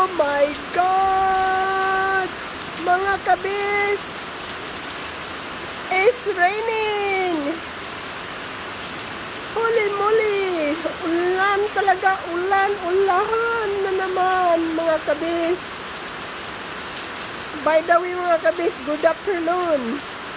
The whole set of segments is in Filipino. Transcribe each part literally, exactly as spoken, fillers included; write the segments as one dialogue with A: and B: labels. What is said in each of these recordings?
A: Oh my God! Mga kabis! It's raining! Holy moly! Ulan talaga! Ulan! Ulahan na naman mga kabis! By the way mga kabis, good afternoon!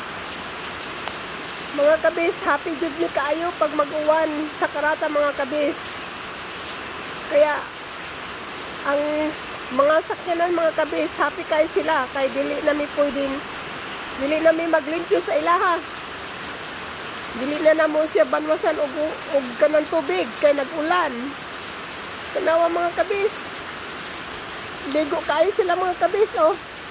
A: Mga kabis, happy jud ni kaayo pag mag-uwan sa karata mga kabis. Kaya ang mga sakyanan mga kabis, happy kayo sila kay dili nami pwedeng dili nami maglimpyo sa ilaha. Dili na namo siya banwasan og og kanang tubig kay nag-ulan. Tanawa mga kabis. Ligo kayo sila mga kabis oh.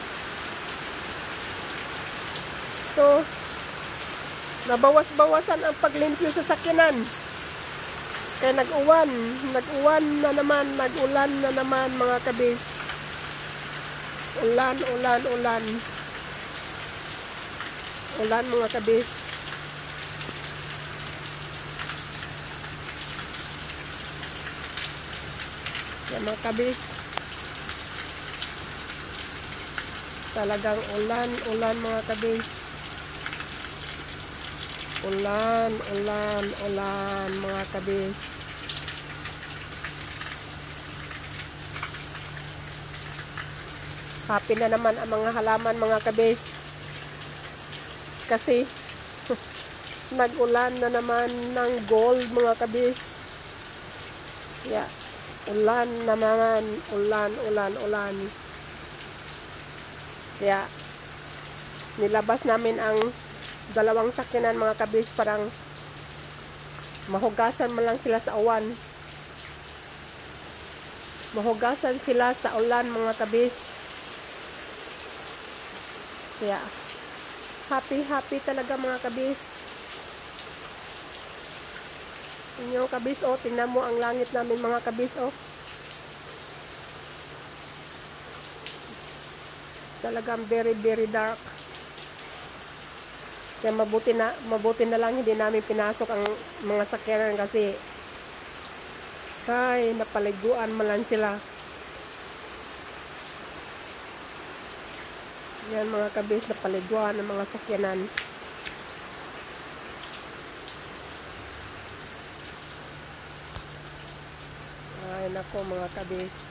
A: So nabawas-bawasan ang paglimpyo sa sakyanan. Kaya nag-uwan, nag-uwan na naman, nag-ulan na naman mga kabis. Ulan, ulan, ulan. Ulan mga kabis. Yan mga kabis. Talagang ulan, ulan mga kabis. Ulan, ulan, ulan mga kabis. Happy na naman ang mga halaman mga kabis. Kasi nag-ulan na naman ng gold mga kabis. Yeah. Ulan na naman. Ulan, ulan, ulan. Kaya nilabas namin ang dalawang sakyanan mga kabis, parang mahugasan man lang sila sa uwan. Mahugasan sila sa ulan mga kabis. Kaya happy happy talaga mga kabis. Inyo kabis oh, tingnan mo ang langit namin mga kabis oh. Talagang very very dark. Kaya mabuti na, mabuti na lang hindi namin pinasok ang mga sakyanan kasi ay, napaliguan man lang sila. Yan mga kabis, napaliguan ang mga sakyanan. Ay, nako mga kabis.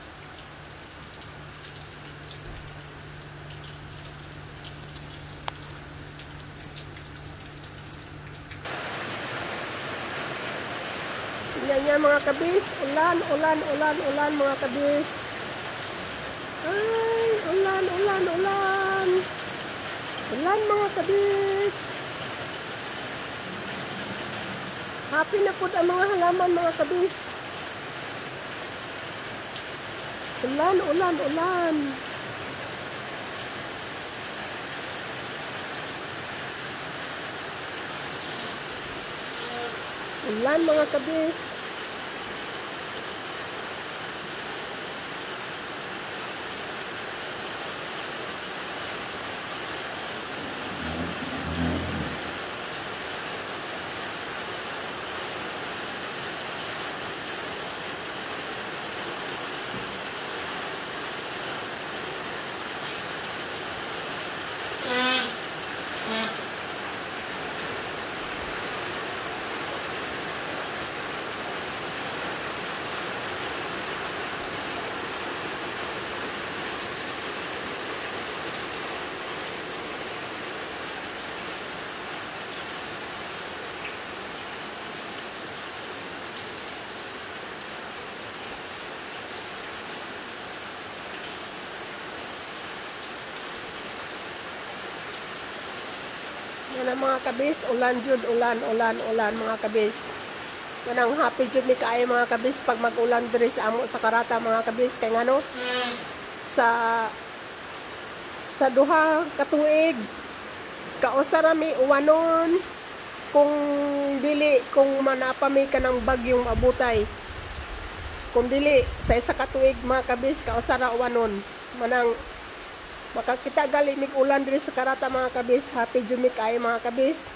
A: Yan yan mga kabis, ulan, ulan, ulan, ulan mga kabis. Ay, ulan, ulan, ulan. Ulan mga kabis. Happy na po ang mga halaman mga kabis. Ulan, ulan, ulan. Ulan mga kabis. Yan ang mga kabis, ulan jud, ulan, ulan, ulan mga kabis. Yan ang happy jud ni kaayo mga kabis pag mag-ulan diri sa amo sa karata mga kabis. Kay ngano sa sa duha ka tuig kausara mi uwanon kung dili kung manapami ka ng bagyong abutay. Kung dili sa isa ka tuig mga kabis kausara uwanon manang makakita gali mig ulan diri sa karata mga kabis. Happy jumi kayo mga kabis.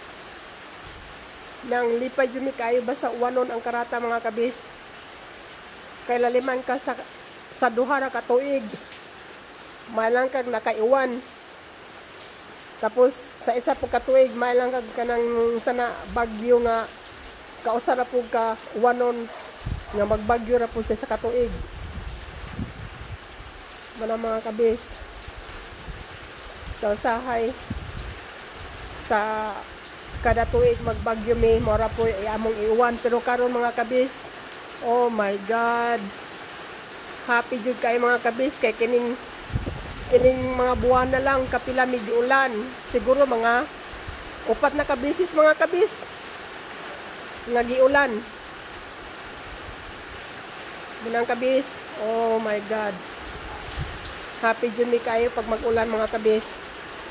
A: Nang lipay jumi kayo basta uwanon ang karata mga kabis. Kay laliman ka sa sa duha ra ka tuig may lang kag nakaiwan. Tapos sa isa po ka tuig may lang kag kanang sana bagyo nga kausa ra pud ka uwanon nga magbagyo ra pud sa isa ka tuig. Mana mga kabis, sa usahay sa kada tuig magbagyo mi mora po among iuwan. Pero karon mga kabis, oh my god, happy jud kay mga kabis kay kining kining mga buwan na lang kapila mi giulan. Siguro mga upat na kabisis mga kabis nga giulan. Bunang kabis, oh my god, happy jud mi kayo pag mag-ulan mga kabis.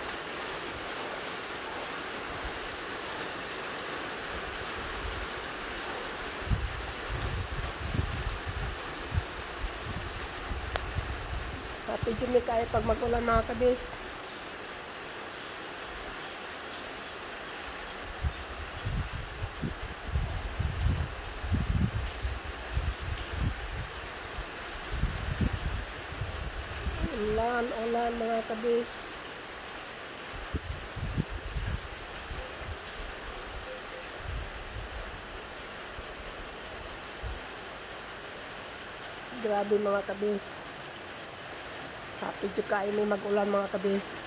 A: Happy jud mi kayo pag mag-ulan mga kabis. Ulan, ulan mga kabis. Grabe mga kabis. Happy jud kayo may mag-ulan mga kabis.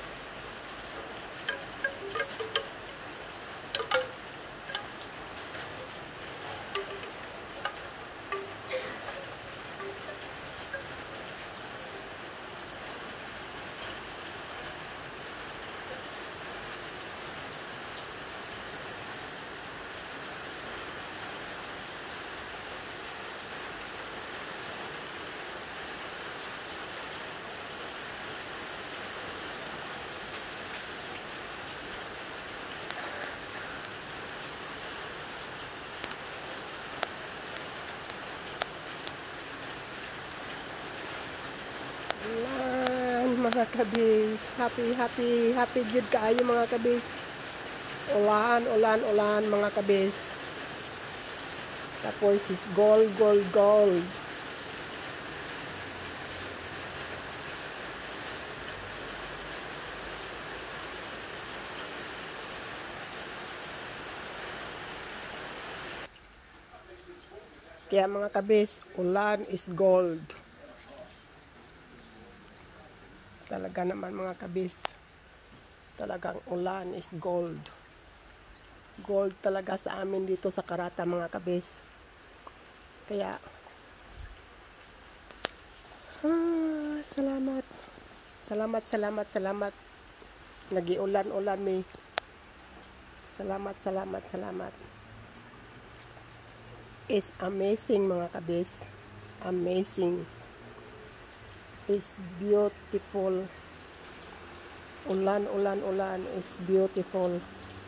A: Mga kabis, happy happy happy good kaayo mga kabis. Ulan, ulan, ulan mga kabis. Tapos is gold, gold, gold. Kaya mga kabis, ulan is gold. Talaga naman mga kabis, talagang ulan is gold. Gold talaga sa amin dito sa Karata mga kabis. Kaya ah, salamat. Salamat, salamat, salamat. Nagiulan-ulan mi. Salamat, salamat, salamat. It's amazing mga kabis. Amazing. Is beautiful. Ulan, ulan, ulan is beautiful.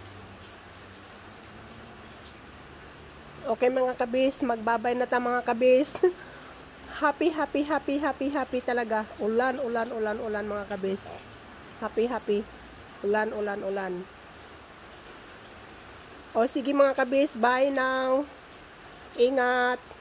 A: Okay mga kabis, magbabay na ta mga kabis. Happy, happy, happy, happy, happy talaga. Ulan, ulan, ulan, ulan mga kabis. Happy, happy. Ulan, ulan, ulan. O sige mga kabis, bye now. Ingat.